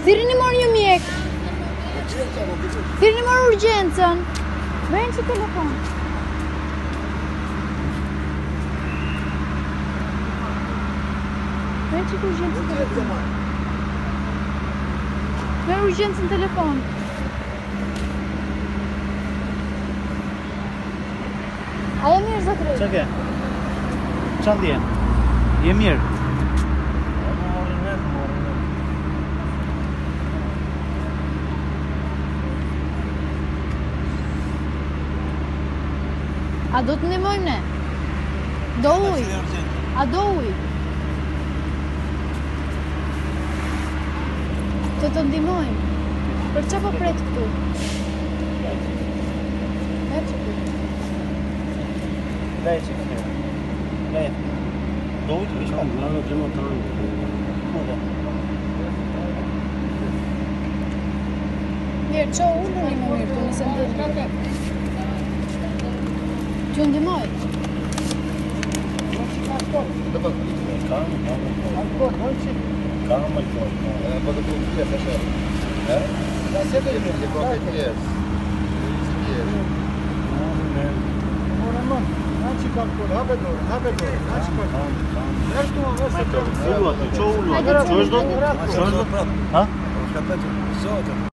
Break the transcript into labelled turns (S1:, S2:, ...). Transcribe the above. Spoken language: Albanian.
S1: Thirrni mor një mjek. Thirrni mor urgjencën. Merrni që telefon. Merrni që urgjencën telefon. Merr urgjencën telefon. A je mirë, zotëri?
S2: Qa ke? Qa ndjen? Je mirë?
S1: A do të ndihmojmë ne? Do uj? A do uj? Të ndihmojmë? Për çfarë po pret këtu?
S2: Daj që këtë. Daj. Do ujtë për shka?
S3: Lano gjema të anë.
S2: Kuda?
S1: Mirë, qo ullë një më mirë, të nëse ndërë. Që ndihmoj?
S2: Calma, então.
S3: Quando eu fui fecha. Dá sempre ele me qualquer dinheiro.
S2: Ulluat, që ulluat? Që është do? Ha?